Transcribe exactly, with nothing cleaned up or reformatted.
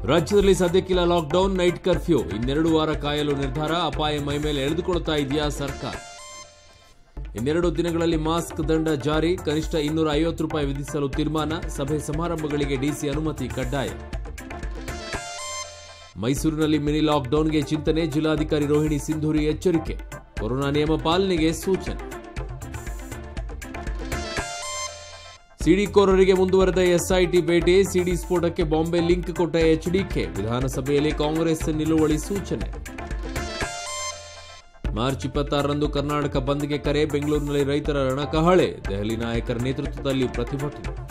ರಾಜ್ಯದಲ್ಲಿ ಸದ್ಯಕ್ಕಿಲ್ಲ lockdown, night curfew. ಇನ್ನೆರಡು ವಾರ ಕಾಯಲು ನಿರ್ಧಾರ. ಅಪಾಯ ಮೈ ಮೇಲೆ ಎಳೆದುಕೊಳ್ತಾ ಇದೆಯಾ ಸರ್ಕಾರ? ಇನ್ನೆರಡು ದಿನಗಳಲ್ಲಿ ಮಾಸ್ಕ್ ದಂಡ ಜಾರಿ. ಕನಿಷ್ಠ ಇನ್ನೂರ ಐವತ್ತು ರೂಪಾಯಿ ವಿಧಿಸಲು ತೀರ್ಮಾನ. ಸಭೆ ಸಮಾರಂಭಗಳಿಗೆ ಡಿಸಿ ಅನುಮತಿ ಕಡ್ಡಾಯ. ಮೈಸೂರಿನಲ್ಲಿ ಮಿನಿ ಲಾಕ್ಡೌನ್ಗೆ ಚಿಂತನೆ. ಜಿಲ್ಲಾಧಿಕಾರಿ ರೋಹಿಣಿ ಸಿಂಧೂರಿ ಎಚ್ಚರಿಕೆ. ಕೊರೋನಾ ನಿಯಮ ಪಾಲನೆಗೆ ಸೂಚನೆ. ಸಿಡಿಕೋರರಿಗೆ ಮುಂದುವರೆದ ಎಸ್ಐಟಿ ಭೇಟಿ. ಸಿಡಿ ಸ್ಫೋಟಕ್ಕೆ ಬಾಂಬೆ ಲಿಂಕ್ ಕೊಟ್ಟ ಎಚ್ಡಿಕೆ. ವಿಧಾನಸಭೆಯಲ್ಲಿ ಕಾಂಗ್ರೆಸ್ ನಿಲುವಳಿ ಸೂಚನೆ. ಮಾರ್ಚ್ ಇಪ್ಪತ್ತಾರರಂದು ಕರ್ನಾಟಕ ಬಂದ್ಗೆ ಕರೆ. ಬೆಂಗಳೂರಿನಲ್ಲಿ ರೈತರ ರಣಕಹಳೆ. ದೆಹಲಿ ನಾಯಕರ ನೇತೃತ್ವದಲ್ಲಿ ಪ್ರತಿಭಟನೆ.